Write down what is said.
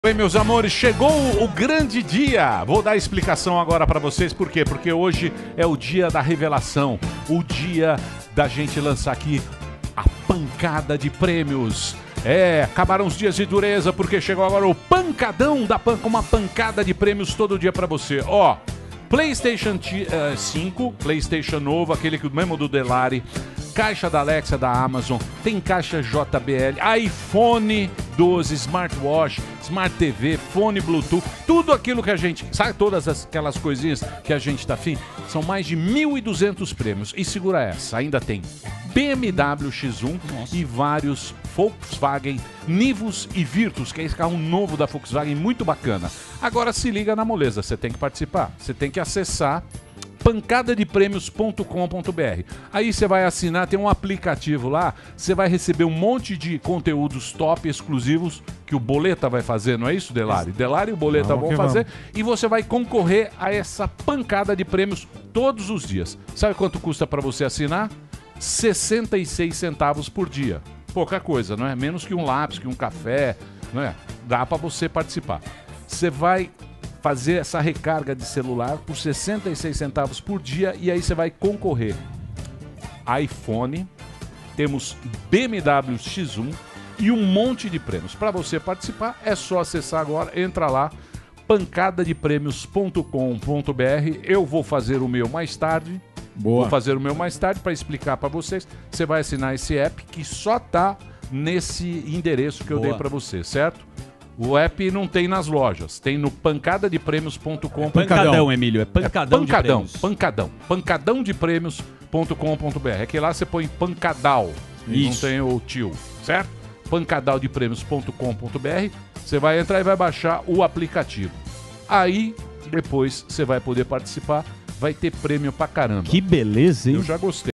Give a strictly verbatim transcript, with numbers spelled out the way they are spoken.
Bem, meus amores, chegou o grande dia. Vou dar a explicação agora pra vocês. Por quê? Porque hoje é o dia da revelação. O dia da gente lançar aqui a pancada de prêmios. É, acabaram os dias de dureza porque chegou agora o pancadão da pan com uma pancada de prêmios todo dia pra você. Ó, PlayStation cinco, PlayStation novo, aquele que o mesmo do Delari. Caixa da Alexa da Amazon, tem caixa J B L, iPhone doze, smartwatch, Smart T V, fone Bluetooth, tudo aquilo que a gente... Sabe todas aquelas coisinhas que a gente tá afim? São mais de mil e duzentos prêmios. E segura essa, ainda tem B M W X um Nossa. E vários Volkswagen Nivus e Virtus, que é esse carro novo da Volkswagen, muito bacana. Agora se liga na moleza, você tem que participar, você tem que acessar pancada de prêmios ponto com ponto br. Aí você vai assinar, tem um aplicativo lá, você vai receber um monte de conteúdos top exclusivos que o Boleta vai fazer, não é isso, Delari? Delari e o Boleta vamos vão fazer vamos. E você vai concorrer a essa pancada de prêmios todos os dias. Sabe quanto custa para você assinar? sessenta e seis centavos por dia. Pouca coisa, não é? Menos que um lápis, que um café, não é? Dá para você participar. Você vai fazer essa recarga de celular por sessenta e seis centavos por dia e aí você vai concorrer iPhone, temos B M W X um e um monte de prêmios. Para você participar é só acessar agora, entra lá, pancada de prêmios ponto com ponto br. Eu vou fazer o meu mais tarde. Boa. Vou fazer o meu mais tarde para explicar para vocês. Você vai assinar esse app que só tá nesse endereço que eu Boa. Dei para você, certo? O app não tem nas lojas, tem no pancada de prêmios ponto com ponto br. É pancadão, Emílio, é pancadão, é pancadão de prêmios. Pancadão, pancadão de prêmios ponto com ponto br. É que lá você põe pancadal, e não tem o tio, certo? pancadal de prêmios ponto com ponto br. Você vai entrar e vai baixar o aplicativo. Aí, depois, você vai poder participar, vai ter prêmio pra caramba. Que beleza, hein? Eu já gostei.